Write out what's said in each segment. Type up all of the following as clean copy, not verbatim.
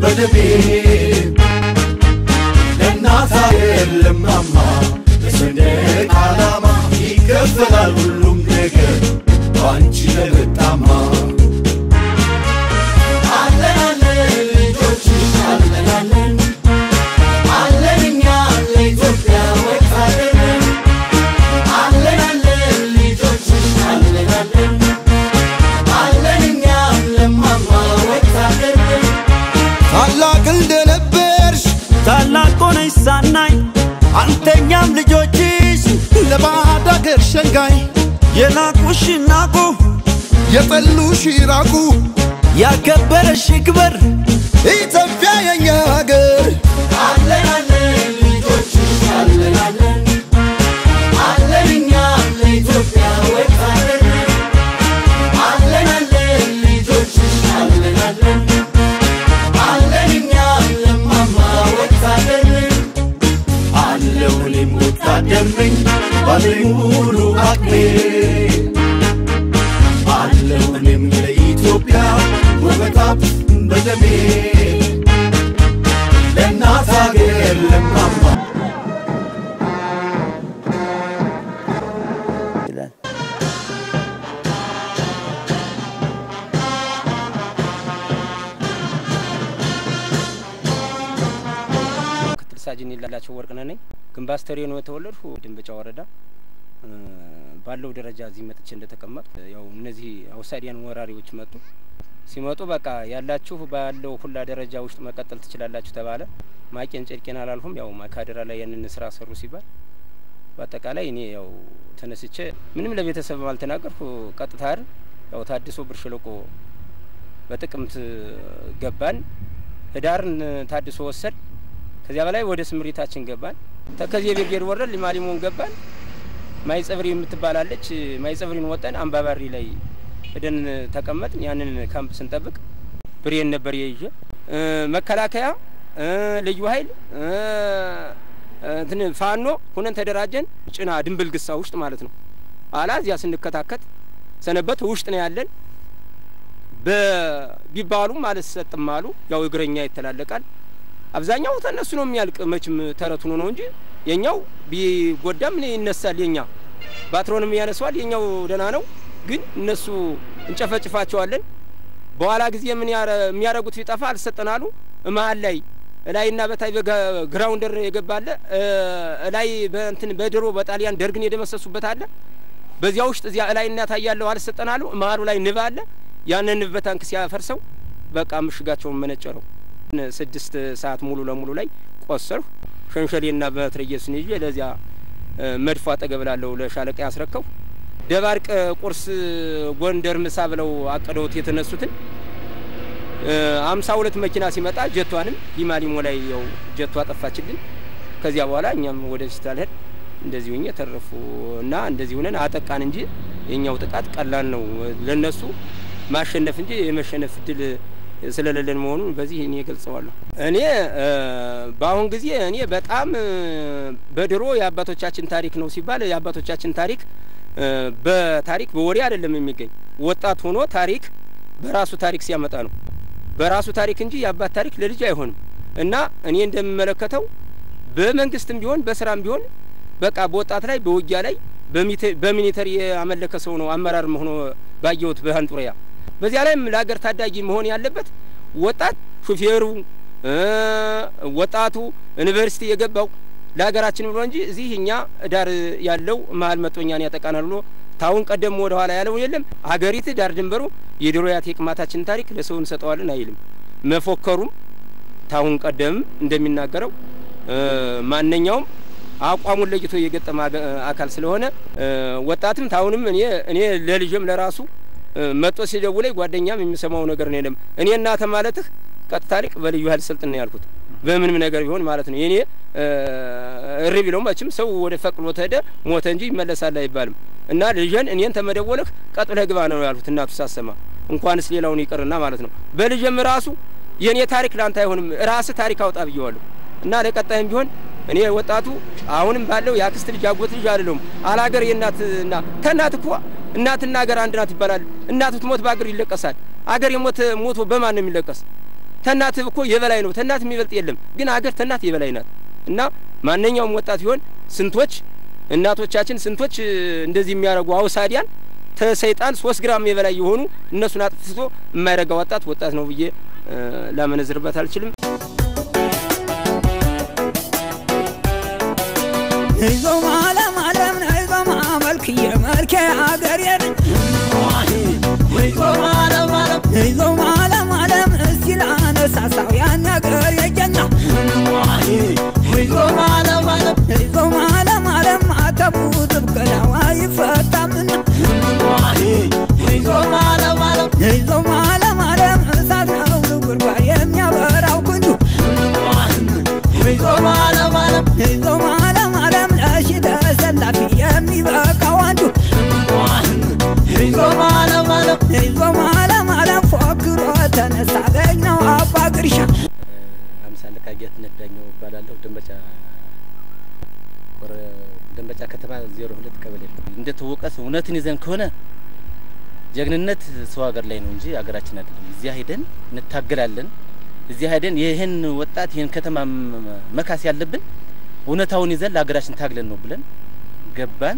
በደሜ ለእናት ሀገር ለማማ ለሰንደቅ ዓላማ ይከፈላል ሁሉም ነገር ባንቺ ለመጣማ አለን አለን ልጆችሽ አለን አለን አለን እኛ ለኢትዮጵያ ወታደር አለን አለን ልጆችሽ አለን አለን አለን እኛ ለማማ ወታደር ታላቅ እንደነበርሽ ታላቅ ሆነሽ ሳናይ አንተኛም ልጆችሽ ለባዕድ አገር ሸንጋይ የናቁሽ ናቁ የጠሉሽ ይራቁ ያከበረሽ ይክበር ኢትዮጵያ የኛ ሀገር አለን አለን ልጆችሽ አለን አለን አለን እኛ ለኢትዮጵያ ወታደር አለን አለን ልጆችሽ አለን አለን አለን እኛ ለማማ ወታደር አለው እኔም ወታደር ነኝ ባለኝ ሙሉ አቅሜ አለው እኔም ለኢትዮጵያ ውበታት በደሜ ለእናት ሀገር ለማማ ሳጅን ይላላቸው ወርቅነህ ነኝ ግንባስተሪ ነው የተወለድኩ ድንበጫ ወረዳ ባለው ደረጃ እዚህ መጥቼ እንደተቀመጥኩ ያው እነዚህ አውሳዲያን ወራሪዎች መጡ ሲመጡ በቃ ያላችሁ ባለው ሁላ ደረጃ ውስጥ መቀጠል ትችላላችሁ ተባለ ማቄን ጨርቄን አላልኩም ያው ማካደራ ላይ ያንን ስራ ሰሩ ሲባል በአጠቃላይ እኔ ያው ተነስቼ ምንም ለቤተሰብ አልተናገርኩ ቀጥታ አይደል ያው ታድሶ ብር ሸለቆ በጥቅምት ገባን ህዳርን ታድሶ ወሰድ ከዚያ በላይ ወደ ስምሪታችን ገባን ተከዚህ ብርጌድ ወረድ ሊማሊሞን ገባን ማይጸብሪ የምትባላለች ማይጸብሪን ወጣን አምባባሪ ላይ ሄደን ተቀመጥን ያንን ካምፕ ስንጠብቅ ብሬን ነበር ይይዤ መከላከያ ልዩ ኃይል እንትን ፋኖ ሆነን ተደራጀን ጭና ድንብል ግሳ ውስጥ ማለት ነው አላዚያ ስንከታከት ሰነበት ውስጥ ነው ያለን በቢባሉ ማለት ሰጥማሉ ያው እግረኛ ይተላለቃል አብዛኛው ተነሱ ነው የሚያልቅ መችም ተረቱ ነው እንጂ የኛው ቢጎዳም ነው ይነሳል የኛ ባትሮንም ያነሳዋል የኛው ደና ነው ግን እነሱ እንጨፈጭፋቸዋለን በኋላ ጊዜ ምን የሚያረጉት ይጣፋ አልሰጠናሉ ማል ላይና በታይ በግራውንደር የገባለ ላይ በእንትን በድሮ በጣሊያን ደርግን የደመሰሱበት አለ በዚያ ውስጥ እዚያ ላይና ታያለው አልሰጠናሉ ማሉ ላይ ንባለ ያንን ንብ በታንክ ሲያፈርሰው በቃ ምሽጋቸውን መነጨረው 6 ሰዓት ሙሉ ለሙሉ ላይ ቆሰሩ ሸንሸሌና በትረየስን ይዤ ለዚያ መድፋ ተገበላለው ለሻለቃ ያስረከው ደባርቅ ቁርስ ጎንደር ምሳ ብለው አቀደውት የተነሱትን 52 መኪና ሲመጣ ጀቷንም ሊማሊሞ ላይ ያው ጀቷ ጠፋችልን ከዚያ በኋላ እኛም ወደ ሆስፒታል ሄድ እንደዚሁኝ ተረፉና እንደዚህ ሆነን አጠቃን እንጂ የኛው ጥቃት ቀላል ነው ለነሱ ማሸነፍ እንጂ የመሸነፍ ድል ስለሌለን መሆኑን በዚህ እኔ ገልጸዋለሁ እኔ ባሁን ጊዜ እኔ በጣም በድሮ የአባቶቻችን ታሪክ ነው ሲባል የአባቶቻችን ታሪክ በታሪክ በወሬ አይደለም የሚገኝ ወጣት ሆኖ ታሪክ በራሱ ታሪክ ሲያመጣ ነው በራሱ ታሪክ እንጂ የአባት ታሪክ ለልጅ አይሆንም እና እኔ እንደምመለከተው በመንግስትም ቢሆን በስራም ቢሆን በቃ በወጣት ላይ በውጊያ ላይ በሚኒተሪ ያመለከ ሰው ነው አመራር ሆኖ ባየውት በሃንጡሪያ በዚያ ላይ ለሀገር ታዳጊ መሆን ያለበት ወጣት ሹፌሩ ወጣቱ ዩኒቨርሲቲ የገባው ለሀገራችን ብሎ እንጂ እዚህኛ ዳር ያለው ማል መጦኛን ያጠቃናል ብሎ ታውን ቀደም ወደ ኋላ ያለው የለም ሀገሪቱ ዳር ድንበሩ የድሮያት የቅማታችን ታሪክ ለሰው እንሰጠዋለን አይልም መፎከሩም ታውን ቀደም እንደሚናገረው ማንኛውም አቋሙን ለይቶ የገጠመ አካል ስለሆነ ወጣትም ታውንም እኔ ለልጅም ለራሱ መጥቶ ሲደውለኝ ጓደኛም የሚሰማው ነገር ነው የለም እኔ እናተ ማለትህ ቀጥታሪክ በልዩ ኃይል ስልጥና ያልኩት በምንም ነገር ቢሆን ማለት ነው እኔ ሪቪለው ማችም ሰው ወደ ፈቅሎ ተደ ሞተ እንጂ ይመለሳል አይባልም እና ልጅን እኔን ተመደወለህ ቀጥለህ ግባ ነው ያልኩት እናቱ ሳሰማ እንኳንስ ሌላውን ይቀርና ማለት ነው በልጅም ራሱ የኔ ታሪክ ላንተ አይሆንም ራስ ታሪክ አውጣ ብየዋለሁ እና ለቀጣይም ቢሆን እኔ ወጣቱ አሁንም ባለው ያክስት ልጅ አጎት ልጅ አይደለም አላገር የናትና ተናት እኮ እናትና አገር አንድ ናት ይባላል እናቱ ትሞት ባገር ይለቀሳል አገር የሞት ሞቶ በማን ነው የሚለቀስ ተናት እኮ የበላይ ነው ተናት የሚበልጥ የለም ግን አገር ተናት የበላይ ናት እና ማንኛውም ወጣት ይሆን ስንቶች እናቶቻችን ስንቶች እንደዚህ የሚያረጉ አውሳዲያን ተሰይጣን 3 ግራም የበላይ የሆኑ እነሱን አጥፍቶ የማይረጋ ወጣት ነው ብዬ ላመነዝርበት አልችልም ይዞ ማለም ይዞ ማመልክ የመልከ አገር የለ ይዞ ማለም እስኪላነ ሳሳው ያን አገር የጀኛ ይዞ ማለም አተቡ ጥብቀላዋ ይፈታምና ይዞ ማለም እሳት ነው ጉርጓድ የሚያበራው ክንዱ ይዞ ማለም ለሺ ተሰላፊ የሚበቃው አንዱ ይዞ ማለም ፎክሮ ተነሳ ገኛው አባ ግርሻ አምሳለ ካጌት ነዳኛው ባላለው ደንበጫ ከተማ 02 ቀበሌ እንደተወቀሰ እውነትን ይዘን ከሆነ ጀግንነት ሰው ሀገር ላይ ነው እንጂ ሀገራችን አይደለም እዚያ ሄደን እንታገላለን እዚያ ሄደን ይሄን ወጣት ይሄን ከተማ መካስ ያለብን እውነታውን ይዘን ለሀገራችን ታግለን ነው ብለን ገባን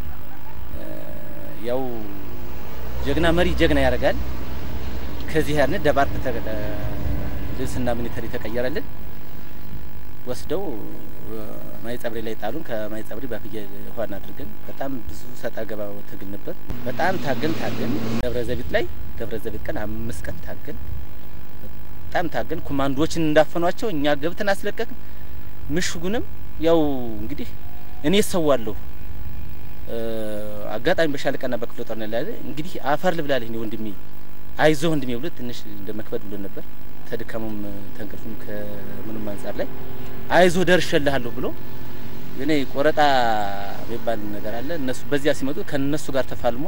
ያው ጀግና መሪ ጀግና ያረጋል ከዚህ ያነ ደባርክ ልብስና ሚኒተሪ ተቀየረልን ወስደው ማይጸብሪ ላይ ጣሉን ከማይጸብሪ ባፍየ ሆነ አድርገን በጣም ብዙ ሰጣ ገባው ትግል ነበር በጣም ታገን ደብረዘቢት ቀን 5 ቀን ታገን በጣም ታገን ኮማንዶዎችን እንዳፈኗቸው እኛ ገብተን አስለቀቅን ምሽጉንም ያው እንግዲህ እኔ ሰዋለሁ አጋጣሚ በሻለቃና በክፍለ ጦር ነው ያለ እንግዲህ አፈር ልብላለህ ነው ወንድሜ አይዞ ወንድሜ ብሎ ትንሽ እንደመክበድ ብሎ ነበር ተድከሙም ተንቅልፉም ከምንም አንፃር ላይ አይዞ ደርሸልሃለሁ ብሎ እኔ ቆረጣ በባል ነገር አለ እነሱ በዚያ ሲመጡ ከነሱ ጋር ተፋልሞ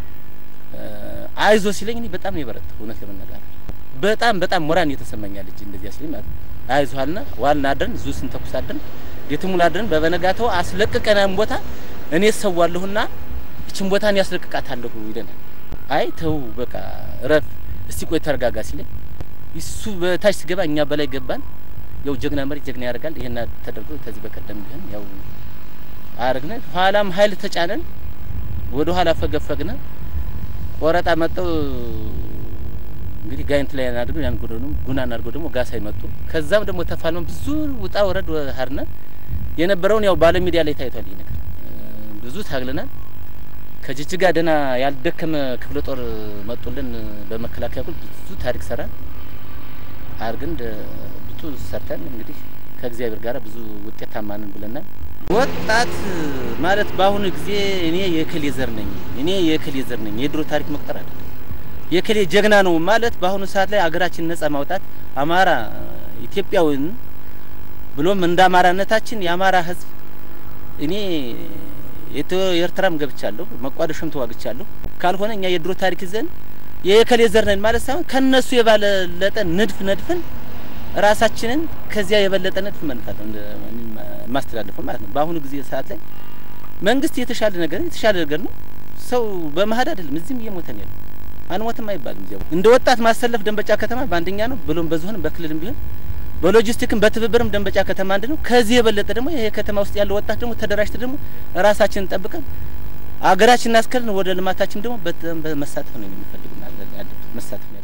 አይዞ ሲለኝ እኔ በጣም ነው የበረታው እውነት ለመናገር በጣም ሞራን የተሰማኛለች እንደዚያ ሲለኝ አይዞ አልና ዋልና አድረን ዙስን ተኩሳደን የትሙላ አድረን በበነጋታው አስለቅቀናን ቦታ እኔ ሰዋለሁና እቺን ቦታን ያስለቅቃታለሁ ይደናል አይ ተው በቃ ረፍ እስቲ ቆይ ተረጋጋ ሲለኝ እሱ በታች ሲገባ እኛ በላይ ገባን ያው ጀግና መሪ ጀግና ያረጋል ይሄና ተደርጎ ተዚህ በቀደም ቢሆን ያው አረግነ ኋላም ኃይል ተጫነን ወደ ኋላ ፈገፈግነ ቆረጣ መጣው እንግዲህ ጋይንት ላይ ያናድሩ ያን ጉናና አድርጎ ደግሞ ጋሳይ መጡ ከዛም ደግሞ ተፋልመን ብዙ ውጣ ወረድ ሀርነ የነበረውን ያው ባለ ሚዲያ ላይ ታይቷል ይሄ ነገር ብዙ ታግለናል ከጅጅጋ ደና ያልደከመ ክፍለ ጦር መጡልን በመከላከያ ኩል ብዙ ታሪክ ሰራን አርግን ብዙ ሰርተን እንግዲህ ከእግዚአብሔር ጋር ብዙ ውጤታማንን ብለናል ወጣት ማለት ባሁን ጊዜ እኔ የከሌ ዘር ነኝ የድሮ ታሪክ መቅጠር አይደለም የከሌ ጀግና ነው ማለት ባሁን ሰዓት ላይ አገራችን ነጻ ማውጣት አማራ ኢትዮጵያውን ብሎም እንደ አማራነታችን የአማራ ህዝብ እኔ የኤርትራም ገብቻለሁ መቋደሽም ተዋግቻለሁ ካልሆነ እኛ የድሮ ታሪክ ይዘን የከሌ ዘር ነን ማለት ሳይሆን ከነሱ የባለለጠ ነድፍን ራሳችንን ከዚያ የበለጠ ነድፍ መንፋት ማስተላለፈው ማለት ነው ባሁን ጊዜ ሰዓት ላይ መንግስት የተሻለ ነገር ነው ሰው በመሃድ አይደለም እዚህም እየሞተን ያለው አንሞትም አይባልም እዚያው እንደ ወጣት ማሰለፍ ደንበጫ ከተማ ባንደኛ ነው ብሎም በዝሆን በክልልም ቢሆን በሎጂስቲክም በትብብርም ደንበጫ ከተማ አንድ ነው ከዚህ የበለጠ ደግሞ ይሄ ከተማ ውስጥ ያለው ወጣት ደግሞ ተደራጅተ ደግሞ ራሳችንን ጠብቀን አገራችንን አስከልን ወደ ልማታችን ደግሞ በመሳተፍ ነው የሚፈልጉና ያለው መሳተፍ ነው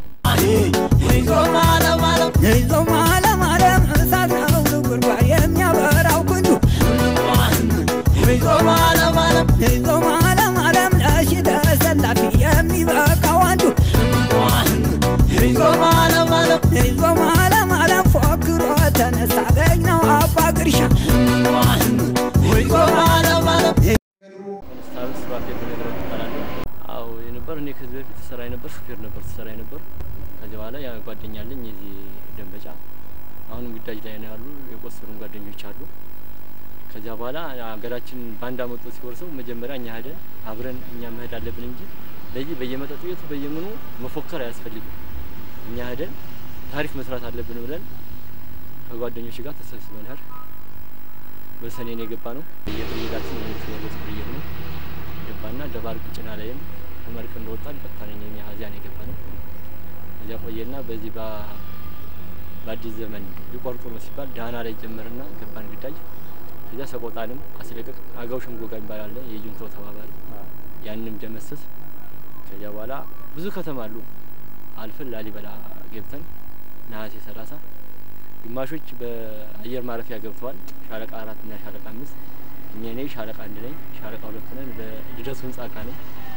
ይዞ ማለም እሳት ነው ጉርጓድ የሚያበራው ክንዱ ይዞ ማለም ለሺ ተሰላፊ የሚበቃው አንዱ ይዞ ማለም ፎክሮ ተነሳ ገኛው አባ ግርሻ ይዞ ማለም አው የነበር እኔ ከዚህ በፊት ሰራይ ነበር ሹፌር ነበር ሰራይ ነበር ከዚህ በኋላ ያ ጓደኛለኝ እዚህ ደንበጫ አሁንም ግዳጅ ላይ ነው ያሉ የቆሰሩን ጓደኞች አሉ ከዚያ በኋላ ሀገራችን ባንዳ መጥቶ ሲወርሰው መጀመሪያ እኛ ሄደን አብረን እኛ መሄድ አለብን እንጂ ለዚህ በየመጠጡ ቤቱ በየምኑ መፎከር አያስፈልግም እኛ ሄደን ታሪክ መስራት አለብን ብለን ከጓደኞች ጋር ተሰብስበን ሄር በሰኔን የገባ ነው የብሪጋችን የትወለስ ብሪየር ነው ገባና ደባርቅ ጭና ላይም ተመርቀን እንደወጣን ቀጥታኛ ሀዚያን የገባ ነው እዚያ ቆየና በዚህ በአዲስ ዘመን ሊቆርጡ ነው ሲባል ዳና ላይ ጀመርና ገባን ግዳጅ ከዛ ሰቆጣንም አስለቀቅ አጋው ሸምጎ ጋር ይባላል የጁንታው ተባባሪ ያንንም ደመሰስ ከዛ በኋላ ብዙ ከተማ አሉ አልፈን ላሊበላ ገብተን ነሐሴ 30 ግማሾች በአየር ማረፊያ ገብተዋል ሻለቃ 4 እና ሻለቃ 5 እኔ ሻለቃ 1 ነኝ ሻለቃ 2 ነን በልደቱ ህንጻ ካለ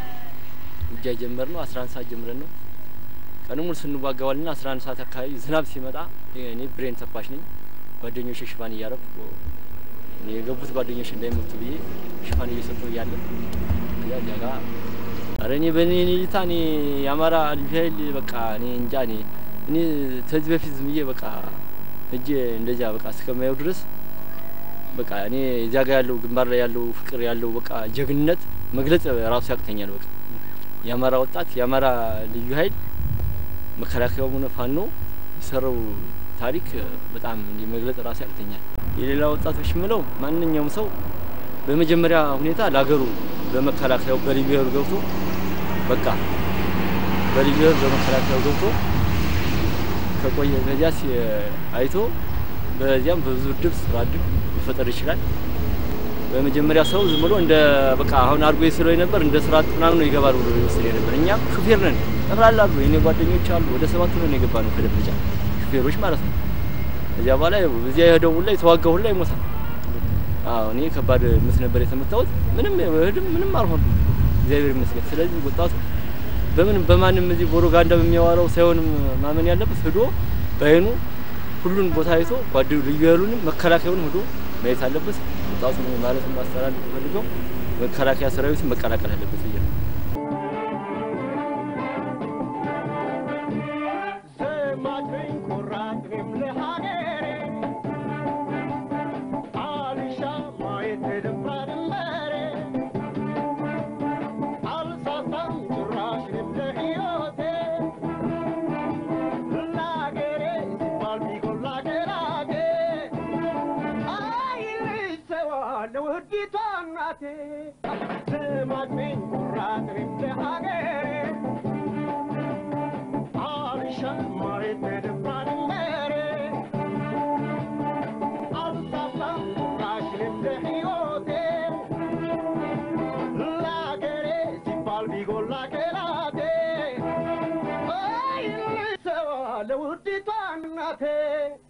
ውጊያ ጀመርነው 11 ሰዓት ጀምረን ነው ቀኑን ስንዋጋዋልና 11 ሰዓት አካባቢ ዝናብ ሲመጣ እኔ ብሬን ተኳሽ ነኝ ጓደኞቼ ሽፋን እያረኩ እኔ የገቡት ጓደኞቼ እንዳይመቱ ብዬ ሽፋን እየሰጡ ያለ ያጋ አረኔ በኔ እይታኔ ያማራ ልጅ በቃ እኔ እንጃ እኔ ተዚህ በፊት ዝም ብዬ በቃ እጄ እንደዛ በቃ እስከማየው ድረስ በቃ እኔ እዚያ ጋር ያለው ግንባር ላይ ያለው ፍቅር ያለው በቃ ጀግንነት መግለጽ ራሱ ያቅተኛል በቃ ያማራ ወጣት ያማራ ልዩ ኃይል መከላከያው ምን ፋኖ ይሰራው ታሪክ በጣም መግለጽ ራሱ ያቅተኛል የሌላ ወጣቶች ምለው ማንኛውም ሰው በመጀመሪያ ሁኔታ ላገሩ በመከላከያው በሊቢያው ገብቶ በቃ በሊቢያው በመከላከያው ገብቶ ከቆየ በዚያስ አይቶ በዚያም ብዙ ድብ ስራድ ሊፈጠር ይችላል በመጀመሪያ ሰው ዝም ብሎ እንደ በቃ አሁን አርጎ ይስለው ነበር እንደ ስራት ምናምን ነው ይገባል ብሎ ይወስድ ነበር እኛ ሹፌር ነን ተብላላሉ የኔ ጓደኞች አሉ ወደ 7 ነው የገባነው ከደብጃ ሹፌሮች ማለት ነው እዚያ በኋላ እዚያ የሄደው ሁሉ የተዋጋው ሁሉ ይሞታል አዎ እኔ ከባድ ምስ ነበር የተመታሁት ምንም አልሆነ እግዚአብሔር ይመስገን ስለዚህ ወጣቱ በማንም እዚህ ፕሮፓጋንዳ በሚያወራው ሳይሆን ማመን ያለበት ሄዶ ባይኑ ሁሉን ቦታ አይቶ ጓደዩ ልዩ ያሉንም መከላከያውን ሄዶ ማየት አለበት ወጣቱ ማለት ማስተላለፍ ፈልገው መከላከያ ሰራዊት መቀላቀል አለበት ይላል ለውዲቷ እናቴ